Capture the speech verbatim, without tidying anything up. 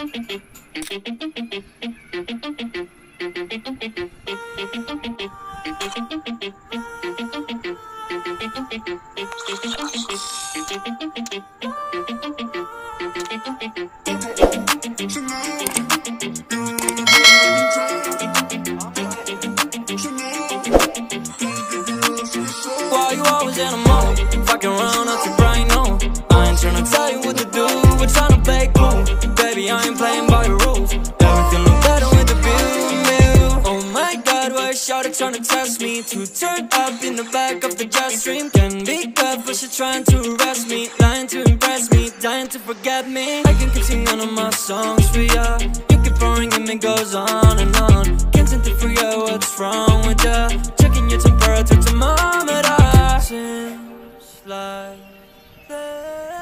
Why you always in a mode? Fucking around up to Brian, no. I ain't tryna tell you what to do, we're tryna play cool. Baby, I ain't playing by your rules. Everything look better with the view. Oh my God, why is shawty tryna test me? To turn up in the back of the jet stream. Can be good, but she trying to arrest me. Lying to impress me, dying to forget me. I can keep singing on my songs for ya. You keep pouring and it goes on and on. Can't seem to figure out what's wrong with ya. Checking your temperature thermometer. Seems like this.